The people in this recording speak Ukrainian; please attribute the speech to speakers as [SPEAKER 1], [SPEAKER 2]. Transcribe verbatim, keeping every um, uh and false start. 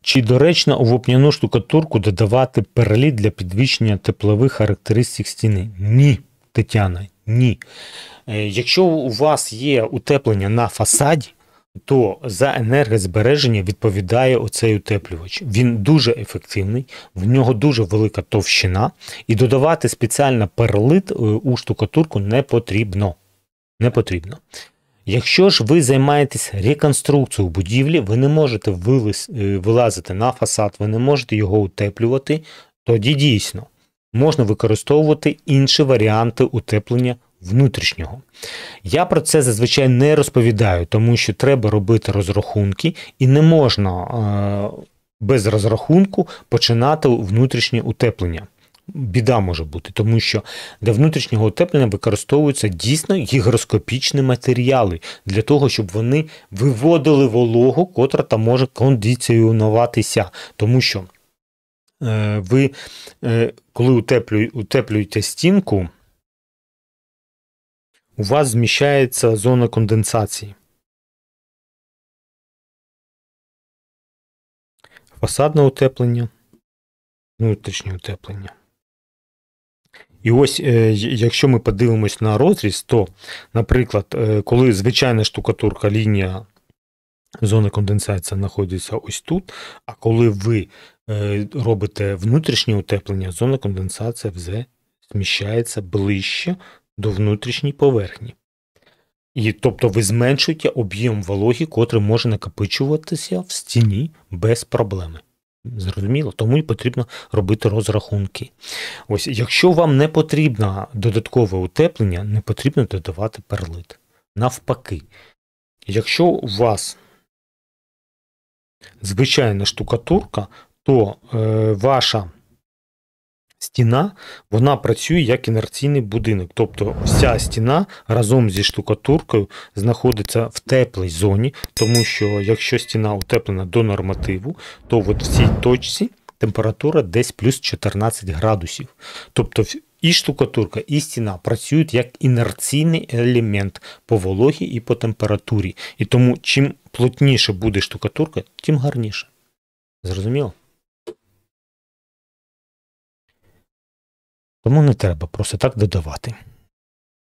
[SPEAKER 1] Чи доречно у вапняну штукатурку додавати перліт для підвищення теплових характеристик стіни? Ні, Тетяна, ні. Якщо у вас є утеплення на фасаді, то за енергозбереження відповідає оцей утеплювач. Він дуже ефективний, в нього дуже велика товщина, і додавати спеціально перлит у штукатурку не потрібно. Не потрібно. Якщо ж ви займаєтесь реконструкцією будівлі, ви не можете вилазити на фасад, ви не можете його утеплювати, тоді дійсно можна використовувати інші варіанти утеплення внутрішнього. Я про це зазвичай не розповідаю, тому що треба робити розрахунки, і не можна е- без розрахунку починати внутрішнє утеплення. Біда може бути, тому що для внутрішнього утеплення використовуються дійсно гігроскопічні матеріали, для того, щоб вони виводили вологу, котра там може кондиціонуватися. Тому що е, ви, е, коли утеплює, утеплюєте стінку, у вас зміщається зона конденсації. Фасадне утеплення, внутрішнє утеплення. І ось, якщо ми подивимось на розріз, то, наприклад, коли звичайна штукатурка, лінія зони конденсації знаходиться ось тут, а коли ви робите внутрішнє утеплення, зона конденсації вже зміщається ближче до внутрішньої поверхні. І, тобто ви зменшуєте об'єм вологи, котрий може накопичуватися в стіні без проблеми. Зрозуміло? Тому і потрібно робити розрахунки. Ось, якщо вам не потрібно додаткове утеплення, не потрібно додавати перлит. Навпаки, якщо у вас звичайна штукатурка, то е, ваша стіна, вона працює як інерційний будинок. Тобто вся стіна разом зі штукатуркою знаходиться в теплій зоні, тому що якщо стіна утеплена до нормативу, то от в цій точці температура десь плюс чотирнадцять градусів. Тобто і штукатурка, і стіна працюють як інерційний елемент по вологі і по температурі. І тому чим плотніше буде штукатурка, тим гарніше. Зрозуміло? Тому не треба просто так додавати.